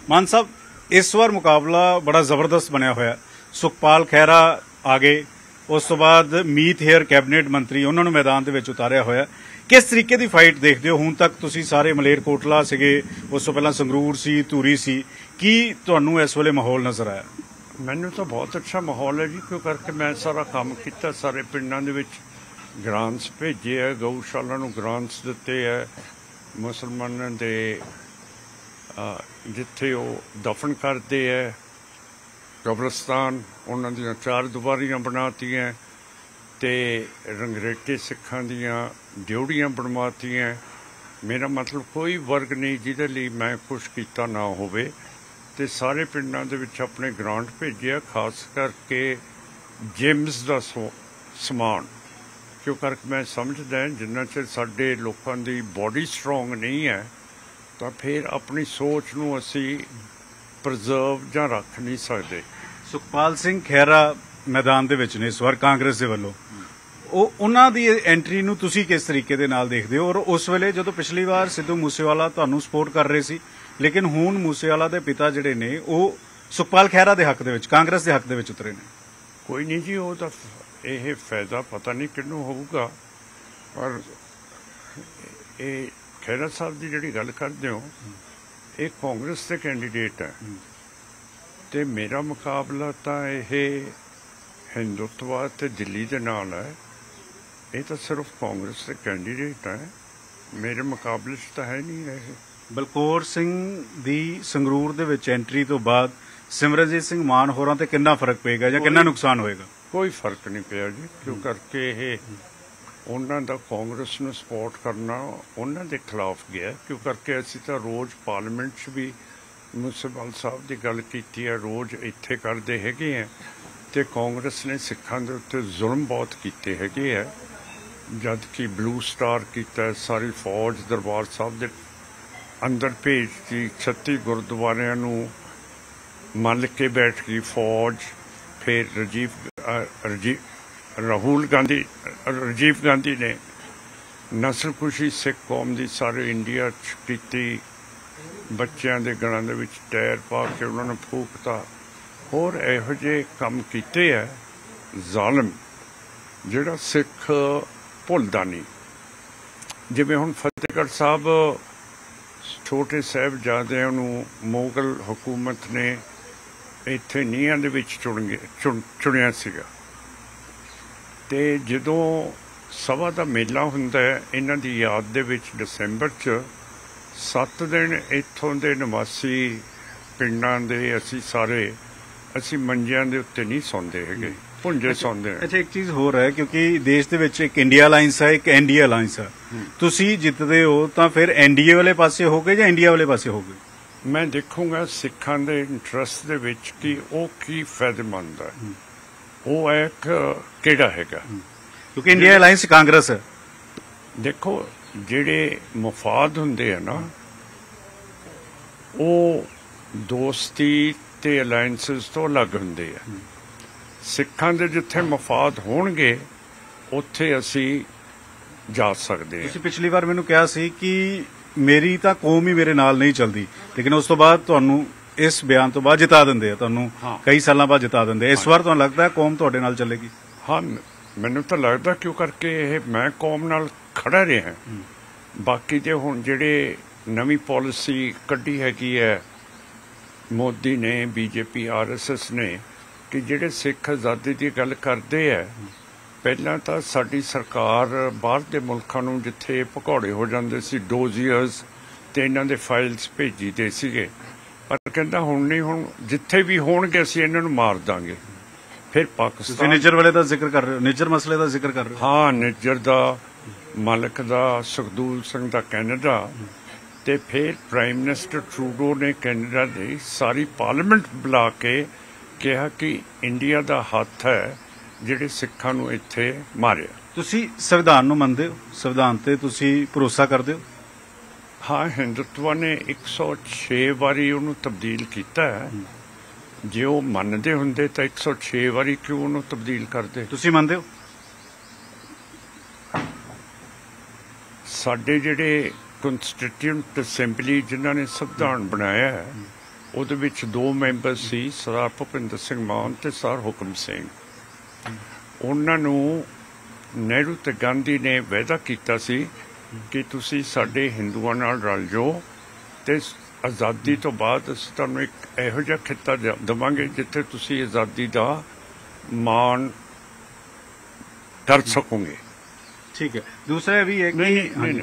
मान साहब, इस बार मुकाबला बड़ा जबरदस्त बनया होया। सुखपाल खैरा आ गए, उस तो बाद मीत हेयर कैबिनेट मंत्री उन्होंने मैदान दे विच उतारिया होया। किस तरीके की फाइट देखते हो? हुण तक तुसीं सारे मलेरकोटला सीगे, उस तो पहला संगरूर सी, धूरी सी, की तुहानूं इस वेले माहौल नज़र आया? मैनूं तो बहुत अच्छा माहौल है जी, क्यों करके मैं सारा काम किया, सारे पिंडां दे विच ग्रांट्स भेजे है, गऊशाला नूं ग्रांट्स दिते है, मुसलमानां दे जिथे वो दफन करते है कब्रस्तान उन्हां दियां 4 दुआरियां बनातियां ते रंगरेटे सिखां दियां ड्योड़ियां बनवातियां। मेरा मतलब कोई वर्ग नहीं जिहदे लई मैं कुछ कीता ना होवे ते सारे पिंडां दे विच अपने ग्रांट भेजे, खास करके जिम्स दा समान, क्यों करके मैं समझदा जिन्ना चिर साडे लोकां दी बॉडी स्ट्रोंग नहीं है तो फिर अपनी सोच नूं असी प्रजर्व जां रख नहीं सकते। सुखपाल सिंह खैरा मैदान दे विच ने इस बार कांग्रेस दे वल्लों, उन्हां दी एंट्री नूं तुसीं किस तरीके दे नाल देखदे हो? और उस वेले जदों पिछली वार सिद्धू मूसेवाला तुहानूं सपोर्ट कर रहे सी, लेकिन हुण मूसेवाला दे पिता जिहड़े ने ਉਹ सुखपाल खैरा दे हक दे विच, कांग्रेस दे हक दे विच उतरे ने। कोई नहीं जी, वो तो यह फायदा पता नहीं किनू होगा, पर ये खैरा साहब की जिहड़ी गल करदे हो ये कांग्रेस के कैंडीडेट है ते मेरा मुकाबला तो यह हिंदुत्ववाद ते दिल्ली दे नाल है। ये तो सिर्फ कांग्रेस के कैंडीडेट है, मेरे मुकाबले तो है नहीं रहे। बलकौर सिंह दी संगरूर दे विच एंट्री तो बाद सिमरनजीत सिंह मान होरां ते कितना फर्क पेगा या कितना नुकसान होएगा? कोई फर्क नहीं पिया जी, क्यों करके ये उन्हां दा कांग्रेस नूं सपोर्ट करना उन्हां दे खिलाफ गया, क्यों करके असीं तां रोज़ पार्लीमेंट च भी मूसेवाल साहब की गल कीती है, रोज़ इत्थे करदे हैगे हैं ते कांग्रेस ने सिखां दे उत्ते जुल्म बहुत कीते हैगे है, जद कि ब्लू स्टार कीता, सारी फौज दरबार साहब दे अंदर भेजती, 36 गुरुद्वारियां नूं मल के बैठ गई फौज। फिर राजीव गांधी ने नस्लकुशी सिख कौम की सारे इंडिया की, बच्चों के गलों दे विच टायर पा के उन्होंने फूकता, होर इहो जिहे काम कीते है जालिम जिहड़ा सिख भुलदा नहीं। जिवें हुण फतेहगढ़ साहब छोटे साहिबजादिਆਂ ਨੂੰ मुगल हुकूमत ने ਇੱਥੇ ਨੀਹਾਂ ਦੇ ਵਿੱਚ ਚੁਣਿਆ ਸੀਗਾ ਤੇ ਜਦੋਂ ਸਭਾ ਦਾ ਮੇਲਾ ਹੁੰਦਾ ਹੈ ਇਹਨਾਂ ਦੀ ਯਾਦ ਦੇ ਵਿੱਚ ਦਸੰਬਰ 'ਚ 7 ਦਿਨ ਇੱਥੋਂ ਦੇ ਨਿਵਾਸੀ ਪਿੰਡਾਂ ਦੇ ਅਸੀਂ ਮੰਜਿਆਂ ਦੇ ਉੱਤੇ ਨਹੀਂ ਸੌਂਦੇ ਹੈਗੇ, ਭੁੰਜੇ ਸੌਂਦੇ ਨੇ। ਅੱਛਾ, ਇੱਕ ਚੀਜ਼ ਹੋਰ ਹੈ, ਕਿਉਂਕਿ ਦੇਸ਼ ਦੇ ਵਿੱਚ ਇੱਕ ਇੰਡੀਆ ਅਲਾਈਅੰਸ ਹੈ, ਇੱਕ ਐਨਡੀਏ ਅਲਾਈਅੰਸ ਹੈ। ਤੁਸੀਂ ਜਿੱਤਦੇ ਹੋ ਤਾਂ ਫਿਰ ਐਨਡੀਏ ਵਾਲੇ ਪਾਸੇ ਹੋਗੇ ਜਾਂ ਇੰਡੀਆ ਵਾਲੇ ਪਾਸੇ ਹੋਗੇ? मैं देखूंगा सिखां दे इंटरस्ट दे विच कि वो की फायदेमंद है, वो एक किहड़ा हैगा, क्योंकि इंडिया अलायंस कांग्रेस है। देखो जिहड़े मफाद हुंदे है ना, वो दोस्ती ते अलायंसिस तो अलग हुंदे है। सिखां दे जिथे मफाद होणगे उत्थे असी जा सकते हैं। तुसीं पिछली बार मैनूं कहा सी कि मेरी तो कौम ही मेरे नाल नहीं चलती, लेकिन उस तो बाद तुहानूं इस बयान तो बाद जिता देंदे आ, तुहानूं कई सालों बाद जिता देंदे। इस बार तुहानूं लगता है कौम तुहाडे नाल चलेगी? हाँ, मैनूं तो लगता, क्यों करके मैं कौम नाल खड़ा रहा। बाकी तो हुण जिहड़े नवीं पॉलिसी कड्ढी हैगी है मोदी ने, बीजेपी RSS ने, कि जिहड़े सिख आज़ादी की गल करते हैं, ਪਹਿਲਾਂ ਤਾਂ ਸਾਡੀ ਸਰਕਾਰ ਬਾਹਰ ਦੇ ਮੁਲਕਾਂ ਨੂੰ ਜਿੱਥੇ ਭਗੌੜੇ ਹੋ ਜਾਂਦੇ ਸੀ ਡੋਜ਼ੀਅਰਸ ਤੇ ਇਹਨਾਂ ਦੇ ਫਾਈਲਸ ਭੇਜੀਦੇ ਸੀਗੇ, ਪਰ ਕਹਿੰਦਾ ਹੁਣ ਨਹੀਂ, ਹੁਣ ਜਿੱਥੇ ਵੀ ਹੋਣਗੇ ਅਸੀਂ ਇਹਨਾਂ ਨੂੰ ਮਾਰ ਦਾਂਗੇ। ਫਿਰ ਪਾਕਿਸਤਾਨ ਨਿੱਜਰ ਵਾਲੇ ਦਾ ਜ਼ਿਕਰ ਕਰ ਰਹੇ ਹੋ, ਨਿੱਜਰ ਮਸਲੇ ਦਾ ਜ਼ਿਕਰ ਕਰ ਰਹੇ ਹੋ? ਹਾਂ, ਨਿੱਜਰ ਦਾ, ਮਲਕ ਦਾ, ਸੁਖਦੂਲ ਸਿੰਘ ਦਾ ਕੈਨੇਡਾ, ਤੇ ਫਿਰ ਪ੍ਰਾਈਮ ਮਿਨਿਸਟਰ ਟਰੂਡੋ ਨੇ ਕੈਨੇਡਾ ਦੀ ਸਾਰੀ ਪਾਰਲੀਮੈਂਟ ਬੁਲਾ ਕੇ ਕਿਹਾ ਕਿ ਇੰਡੀਆ ਦਾ ਹੱਥ ਹੈ ਜਿਹੜੇ ਸਿੱਖਾਂ ਨੂੰ ਇੱਥੇ ਮਾਰਿਆ। ਤੁਸੀਂ ਸੰਵਿਧਾਨ ਨੂੰ ਮੰਨਦੇ ਹੋ? ਸੰਵਿਧਾਨ ਤੇ ਤੁਸੀਂ ਭਰੋਸਾ ਕਰਦੇ ਹੋ? ਹਾਂ, ਹਿੰਦੁਤਵਾ ਨੇ 106 ਵਾਰੀ ਉਹਨੂੰ ਤਬਦੀਲ ਕੀਤਾ ਹੈ। ਜੇ ਉਹ ਮੰਨਦੇ ਹੁੰਦੇ ਤਾਂ 106 ਵਾਰੀ ਕਿਉਂ ਉਹਨੂੰ ਤਬਦੀਲ ਕਰਦੇ? ਤੁਸੀਂ ਮੰਨਦੇ ਹੋ? ਸਾਡੇ ਜਿਹੜੇ ਕਨਸਟੀਟਿਊਂਟ ਅਸੈਂਬਲੀ ਜਿਨ੍ਹਾਂ ਨੇ ਸੰਵਿਧਾਨ ਬਣਾਇਆ ਹੈ ਉਹਦੇ ਵਿੱਚ 2 ਮੈਂਬਰ ਸੀ, ਸਰਦਾਰ ਭੁਪਿੰਦਰ ਸਿੰਘ ਮਾਨ ਤੇ ਸਰਦਾਰ ਹੁਕਮ ਸਿੰਘ। ਉਹਨਾਂ ਨੂੰ ਨਹਿਰੂ ਤੇ ਗਾਂਧੀ ਨੇ ਵਾਅਦਾ ਕੀਤਾ ਸੀ ਕਿ ਤੁਸੀਂ ਸਾਡੇ ਹਿੰਦੂਆਂ ਨਾਲ ਰਲ ਜਾਓ ਤੇ ਆਜ਼ਾਦੀ ਤੋਂ ਬਾਅਦ ਅਸੀਂ ਤੁਹਾਨੂੰ ਇੱਕ ਇਹੋ ਜਿਹਾ ਖਿੱਤਾ ਦੇਵਾਂਗੇ ਜਿੱਥੇ ਤੁਸੀਂ ਆਜ਼ਾਦੀ ਦਾ ਮਾਣ ਕਰ ਸਕੋਗੇ। ਠੀਕ ਹੈ। ਦੂਸਰਾ ਵੀ ਇੱਕ ਨਹੀਂ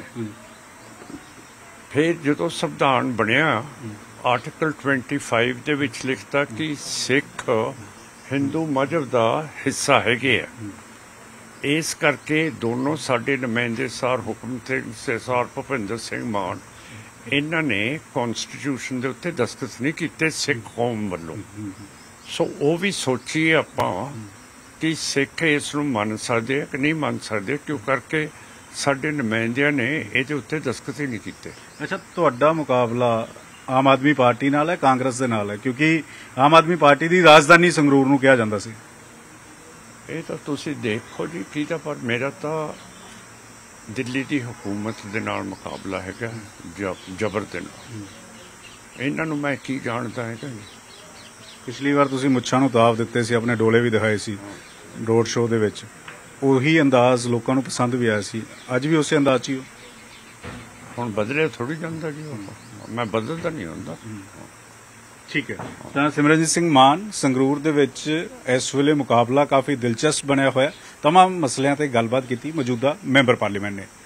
ਫਿਰ ਜਦੋਂ ਸੰਵਿਧਾਨ ਬਣਿਆ ਆਰਟੀਕਲ 25 ਦੇ ਵਿੱਚ ਲਿਖਤਾ ਕਿ ਸਿੱਖ ਹਿੰਦੂ ਮਜ਼ਹਬ ਦਾ ਹਿੱਸਾ ਹੈਗੇ ਆ। ਇਸ ਕਰਕੇ ਦੋਨੋਂ ਸਾਡੇ ਨੁਮਾਇੰਦੇ ਸਰਦਾਰ ਹੁਕਮ ਸਿੰਘ ਤੇ ਸਰਦਾਰ ਭੁਪਿੰਦਰ ਸਿੰਘ ਮਾਨ ਇਹਨਾਂ ਨੇ ਕਨਸਟੀਟਿਊਸ਼ਨ ਦੇ ਉੱਤੇ ਦਸਤਖਤ ਨਹੀਂ ਕੀਤੇ ਸਿੱਖ ਕੌਮ ਵੱਲੋਂ। ਸੋ ਉਹ ਵੀ ਸੋਚੀਏ ਆਪਾਂ ਕਿ ਸਿੱਖ ਇਸ ਨੂੰ ਮੰਨ ਸਕਦੇ ਆ ਕਿ ਨਹੀਂ ਮੰਨ ਸਕਦੇ, ਕਿਉਂ ਕਰਕੇ ਸਾਡੇ ਨੁਮਾਇੰਦਿਆਂ ਨੇ ਇਹਦੇ ਉੱਤੇ ਦਸਤਖਤ ਹੀ ਨਹੀਂ ਕੀਤੇ। ਅੱਛਾ, ਤੁਹਾਡਾ ਮੁਕਾਬਲਾ ਆਮ ਆਦਮੀ ਪਾਰਟੀ ਨਾਲ ਹੈ, ਕਾਂਗਰਸ ਦੇ ਨਾਲ ਹੈ? ਕਿਉਂਕਿ ਆਮ ਆਦਮੀ ਪਾਰਟੀ ਦੀ ਰਾਜਧਾਨੀ ਸੰਗਰੂਰ ਨੂੰ ਕਿਹਾ ਜਾਂਦਾ ਸੀ। ਇਹ ਤਾਂ ਤੁਸੀਂ ਦੇਖੋ ਜੀ ਕਿਹਦਾ, ਪਰ ਮੇਰਾ ਤਾਂ ਦਿੱਲੀ ਦੀ ਹਕੂਮਤ ਦੇ ਨਾਲ ਮੁਕਾਬਲਾ ਹੈਗਾ, ਜ਼ਬਰ ਦੇ ਨਾਲ। ਇਹਨਾਂ ਨੂੰ ਮੈਂ ਕੀ ਜਾਣਦਾ ਹੈਗਾ ਜੀ। ਪਿਛਲੀ ਵਾਰ ਤੁਸੀਂ ਮੁੱਛਾਂ ਨੂੰ ਤਾਪ ਦਿੱਤੇ ਸੀ, ਆਪਣੇ ਡੋਲੇ ਵੀ ਦਿਖਾਏ ਸੀ ਰੋਡ ਸ਼ੋਅ ਦੇ ਵਿੱਚ, ਉਹੀ ਅੰਦਾਜ਼ ਲੋਕਾਂ ਨੂੰ ਪਸੰਦ ਵੀ ਆਇਆ ਸੀ। ਅੱਜ ਵੀ ਉਸੇ ਅੰਦਾਜ਼ 'ਚ ਹੀ ਹੋ? ਹੁਣ ਬਦਲਿਆ ਥੋੜ੍ਹੀ ਜਾਂਦਾ ਜੀ, ਮੈਂ ਬਦਲਦਾ ਨਹੀਂ ਹੁੰਦਾ। ਠੀਕ ਹੈ। ਤਾਂ ਸਿਮਰਨਜੀਤ ਸਿੰਘ ਮਾਨ, ਸੰਗਰੂਰ ਦੇ ਵਿੱਚ ਇਸ ਵੇਲੇ ਮੁਕਾਬਲਾ ਕਾਫੀ ਦਿਲਚਸਪ ਬਣਿਆ ਹੋਇਆ। ਤਮਾਮ ਮਸਲਿਆਂ ਤੇ ਗੱਲਬਾਤ ਕੀਤੀ ਮੌਜੂਦਾ ਮੈਂਬਰ ਪਾਰਲੀਮੈਂਟ ਨੇ।